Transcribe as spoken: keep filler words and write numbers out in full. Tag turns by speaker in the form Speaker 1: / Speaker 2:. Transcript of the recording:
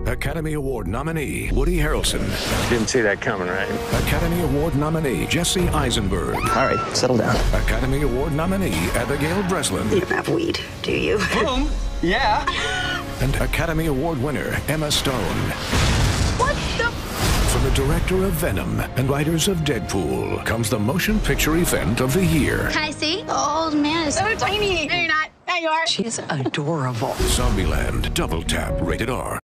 Speaker 1: Academy Award nominee Woody Harrelson.
Speaker 2: Didn't see that coming, right?
Speaker 1: Academy Award nominee Jesse Eisenberg.
Speaker 3: All right, settle down.
Speaker 1: Academy Award nominee Abigail Breslin.
Speaker 4: You don't have weed, do you?
Speaker 3: Boom. Yeah.
Speaker 1: And Academy Award winner Emma Stone.
Speaker 4: What the?
Speaker 1: From the director of Venom and writers of Deadpool comes the motion picture event of the year.
Speaker 5: Can I see? The old man is so tiny. No, you're not. There you are.
Speaker 4: She's adorable.
Speaker 1: Zombieland, Double Tap, rated R.